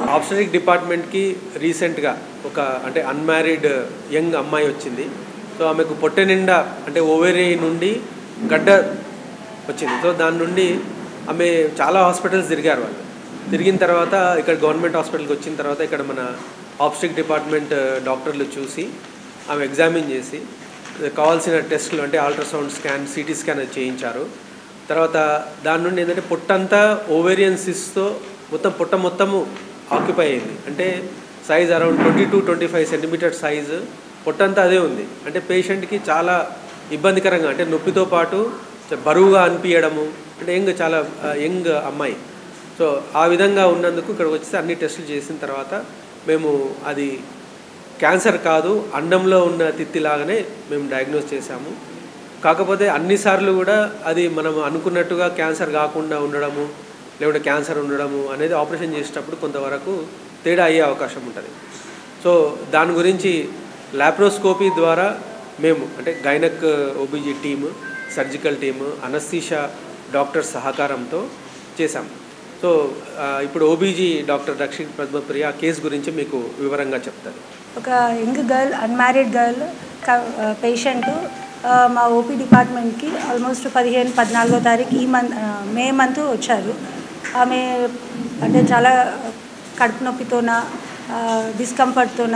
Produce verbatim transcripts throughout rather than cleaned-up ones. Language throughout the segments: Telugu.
ఆబ్స్టెటిక్ డిపార్ట్మెంట్కి రీసెంట్గా ఒక అంటే అన్మ్యారీడ్ యంగ్ అమ్మాయి వచ్చింది. సో ఆమెకు పొట్టె నిండా అంటే ఓవేరీ నుండి గడ్డ వచ్చింది. సో దాని నుండి ఆమె చాలా హాస్పిటల్స్ తిరిగారు. వాళ్ళు తిరిగిన తర్వాత ఇక్కడ గవర్నమెంట్ హాస్పిటల్కి వచ్చిన తర్వాత ఇక్కడ మన ఆబ్స్టెటిక్ డిపార్ట్మెంట్ డాక్టర్లు చూసి ఆమె ఎగ్జామిన్ చేసి కావాల్సిన టెస్టులు అంటే అల్ట్రాసౌండ్ స్కాన్, సిటీ స్కాన్ చేయించారు. తర్వాత దాని నుండి ఏంటంటే పొట్టంతా ఓవేరియన్ సిస్తో మొత్తం పొట్ట మొత్తము ఆక్యుపై అయింది. అంటే size around twenty to twenty five centimetre size పొట్టంతా అదే ఉంది. అంటే పేషెంట్కి చాలా ఇబ్బందికరంగా అంటే నొప్పితో పాటు బరువుగా అనిపించడము, అంటే యంగ్ చాలా యంగ్ అమ్మాయి. సో ఆ విధంగా ఉన్నందుకు ఇక్కడికి వచ్చి అన్ని టెస్టులు చేసిన తర్వాత మేము అది క్యాన్సర్ కాదు, అండంలో ఉన్న తిత్తిలాగానే మేము డయాగ్నోస్ చేశాము. కాకపోతే అన్నిసార్లు కూడా అది మనం అనుకున్నట్టుగా క్యాన్సర్ కాకుండా ఉండడము లేకుంటే క్యాన్సర్ ఉండడము అనేది ఆపరేషన్ చేసేటప్పుడు కొంతవరకు తేడా అయ్యే అవకాశం ఉంటుంది. సో దాని గురించి లాప్రోస్కోపీ ద్వారా మేము అంటే gynaec OBG team, surgical team, anaesthesia doctor సహకారంతో చేశాం. సో ఇప్పుడు OBG doctor Rakshith Padmapriya case గురించి మీకు వివరంగా చెప్తారు. ఒక young girl, unmarried girl patient మా ఓపీ డిపార్ట్మెంట్కి ఆల్మోస్ట్ పదిహేను పద్నాలుగో తారీఖు ఈ మంత్ మే మంత్ వచ్చారు. ఆమె అంటే చాలా కడుపు నొప్పితోన, డిస్కంఫర్ట్తోన,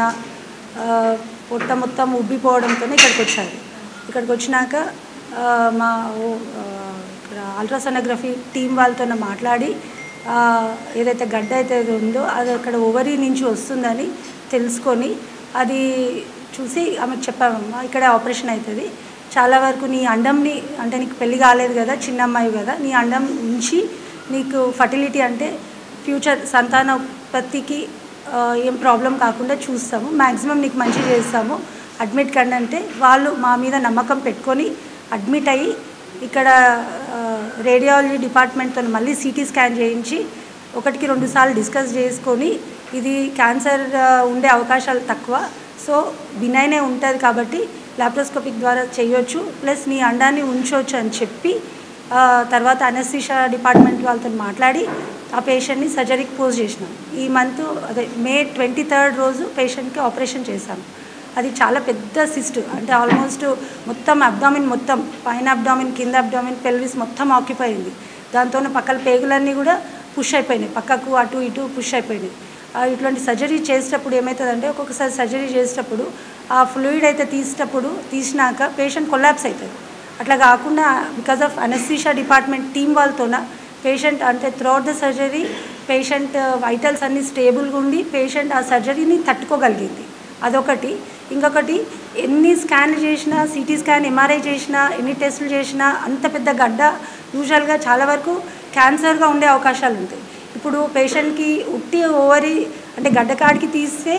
పొట్ట మొత్తం ఉబ్బిపోవడంతో ఇక్కడికి వచ్చారు. ఇక్కడికి వచ్చినాక మా ఇక్కడ అల్ట్రాసోనోగ్రఫీ టీం వాళ్ళతో మాట్లాడి ఏదైతే గడ్డ అయితే ఉందో అది అక్కడ ఓవరీ నుంచి వస్తుందని తెలుసుకొని అది చూసి ఆమెకు చెప్పామమ్మా ఇక్కడ ఆపరేషన్ అవుతుంది, చాలా వరకు నీ అండంని అంటే నీకు పెళ్ళి కాలేదు కదా, చిన్న అమ్మాయి కదా, నీ అండం ఉంచి నీకు ఫర్టిలిటీ అంటే ఫ్యూచర్ సంతానోత్పత్తికి ఏం ప్రాబ్లం కాకుండా చూస్తాము, మ్యాక్సిమం నీకు మంచి చేస్తాము, అడ్మిట్ కండి అంటే వాళ్ళు మా మీద నమ్మకం పెట్టుకొని అడ్మిట్ అయ్యి ఇక్కడ రేడియాలజీ డిపార్ట్మెంట్తో మళ్ళీ సిటీ స్కాన్ చేయించి ఒకటికి రెండు సార్లు డిస్కస్ చేసుకొని ఇది క్యాన్సర్ ఉండే అవకాశాలు తక్కువ, సో బినైనే ఉంటుంది కాబట్టి లాప్రోస్కోపిక్ ద్వారా చేయొచ్చు, ప్లస్ నీ అండాన్ని ఉంచవచ్చు అని చెప్పి తర్వాత అనస్థీషియా డిపార్ట్మెంట్ వాళ్ళతో మాట్లాడి ఆ పేషెంట్ని సర్జరీకి పోస్ట్ చేసినాం. ఈ మంత్ అదే మే ట్వంటీ థర్డ్ రోజు పేషెంట్కి ఆపరేషన్ చేశాం. అది చాలా పెద్ద సిస్ట్, అంటే ఆల్మోస్ట్ మొత్తం అబ్డామిన్ మొత్తం పైన అబ్డామిన్, కింద అబ్డామిన్, పెల్విస్ మొత్తం ఆక్యుపై అయింది. దాంతో పక్కల పేగులన్నీ కూడా పుష్ అయిపోయినాయి, పక్కకు అటు ఇటు పుష్ అయిపోయినాయి. ఇట్లాంటి సర్జరీ చేసేటప్పుడు ఏమవుతుందంటే ఒక్కొక్కసారి సర్జరీ చేసేటప్పుడు ఆ ఫ్లూయిడ్ అయితే తీసేటప్పుడు తీసినాక పేషెంట్ కొలాప్స్ అవుతుంది. అట్లా కాకుండా because of anaesthesia department team వాళ్ళతోన పేషెంట్ అంటే throughout the surgery patient vitals అన్నీ స్టేబుల్గా ఉండి పేషెంట్ ఆ సర్జరీని తట్టుకోగలిగింది. అదొకటి. ఇంకొకటి ఎన్ని స్కాన్లు చేసినా, సిటీ స్కాన్, ఎంఆర్ఐ చేసినా, ఎన్ని టెస్టులు చేసినా అంత పెద్ద గడ్డ యూజువల్గా చాలా వరకు క్యాన్సర్గా ఉండే అవకాశాలు ఉంటాయి. ఇప్పుడు పేషెంట్కి ఉట్టి ఓవరీ అంటే గడ్డకాడికి తీస్తే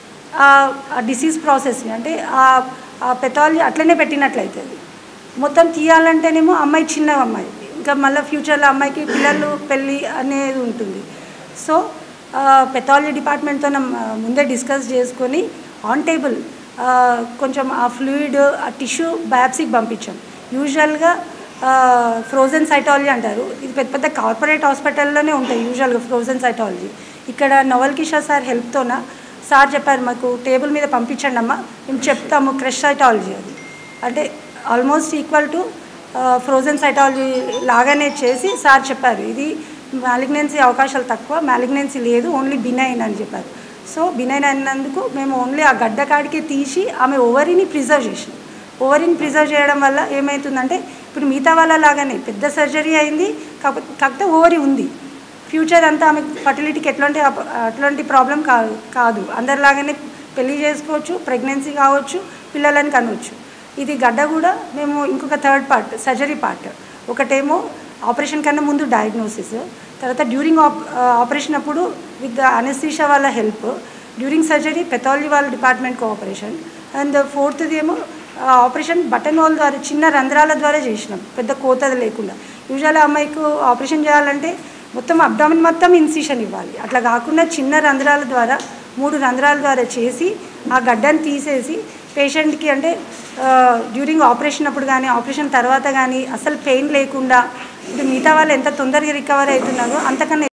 ఆ డిసీజ్ ప్రాసెస్ని అంటే ఆ పెథాలజీ అట్లనే పెట్టినట్లయితుంది. మొత్తం తీయాలంటేనేమో అమ్మాయి చిన్న అమ్మాయి, ఇంకా మళ్ళీ ఫ్యూచర్లో అమ్మాయికి పిల్లలు పెళ్ళి అనేది ఉంటుంది. సో పెథాలజీ డిపార్ట్మెంట్తో ముందే డిస్కస్ చేసుకొని ఆన్ టేబుల్ కొంచెం ఆ ఫ్లూయిడ్ ఆ టిష్యూ బయాప్సీకి పంపించాం. యూజువల్గా ఫ్రోజన్ సైటాలజీ అంటారు, ఇది పెద్ద పెద్ద కార్పొరేట్ హాస్పిటల్లోనే ఉంటాయి యూజువల్గా ఫ్రోజన్ సైటాలజీ. ఇక్కడ నవల్ కిషోర్ సార్ హెల్ప్తోన సార్ చెప్పారు మాకు టేబుల్ మీద పంపించండి అమ్మా, మేము చెప్తాము క్రష్ సైటాలజీ అది అంటే almost equal to frozen cytology లాగానే చేసి సార్ చెప్పారు ఇది మ్యాలిగ్నెన్సీ అవకాశాలు తక్కువ, మ్యాలిగ్నెన్సీ లేదు, ఓన్లీ బినైన్ అని చెప్పారు. సో బినైన్ అయినందుకు మేము ఓన్లీ ఆ గడ్డ కాడికి తీసి ఆమె ఓవరీని ప్రిజర్వ్ చేసినాం. ఓవరీని ప్రిజర్వ్ చేయడం వల్ల ఏమవుతుందంటే ఇప్పుడు మిగతా వాళ్ళ లాగానే పెద్ద సర్జరీ అయింది, కాకపోతే కాకపోతే ఓవరీ ఉంది, ఫ్యూచర్ అంతా ఆమె ఫర్టిలిటీకి ఎట్లాంటి అట్లాంటి ప్రాబ్లం కాదు కాదు అందరిలాగానే పెళ్ళి చేసుకోవచ్చు, ప్రెగ్నెన్సీ కావచ్చు, పిల్లలని కనవచ్చు. ఇది గడ్డ కూడా మేము ఇంకొక థర్డ్ పార్ట్ సర్జరీ పార్ట్, ఒకటేమో ఆపరేషన్ కన్నా ముందు డయాగ్నోసిస్, తర్వాత డ్యూరింగ్ ఆప్ ఆపరేషన్ అప్పుడు విత్ అనస్థీషియా వాళ్ళ హెల్ప్, డ్యూరింగ్ సర్జరీ పెథాలజీ వాళ్ళ డిపార్ట్మెంట్ కోఆపరేషన్, అండ్ ఫోర్త్ది ఏమో ఆపరేషన్ బటన్ హోల్ ద్వారా చిన్న రంధ్రాల ద్వారా చేసినాం, పెద్ద కోతది లేకుండా. యూజువల్గా అమ్మాయికి ఆపరేషన్ చేయాలంటే మొత్తం అబ్డామిన్ మొత్తం ఇన్సిషన్ ఇవ్వాలి, అట్లా కాకుండా చిన్న రంధ్రాల ద్వారా మూడు రంధ్రాల ద్వారా చేసి ఆ గడ్డను తీసేసి పేషెంట్కి అంటే డ్యూరింగ్ ఆపరేషన్ అప్పుడు కానీ ఆపరేషన్ తర్వాత కానీ అసలు పెయిన్ లేకుండా ఇప్పుడు మిగతా వాళ్ళు ఎంత తొందరగా రికవర్ అవుతున్నారో అంతకన్నా